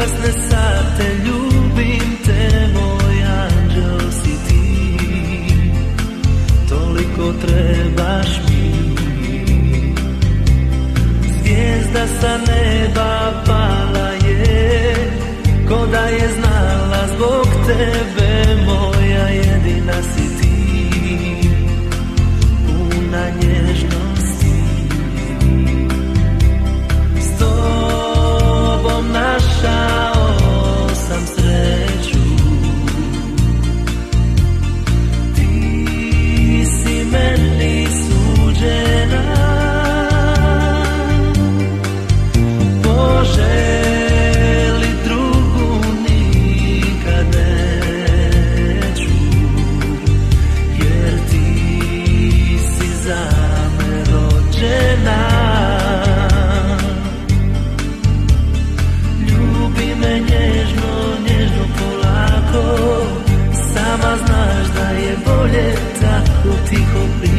kasne sate, ljubim te, moj anđel si ti, toliko trebaš mi. Zvijezda sa neba pala je, ko da je znala zbog tebe, moja jedina si ti, puna nježnosti. S tobom našao sam sreću, ti si meni suđena, poželi drugu nikad neću, jer ti si za me rođena. Ljubi me nježno, nježno polako, sama znaš da je bolje tako tiho.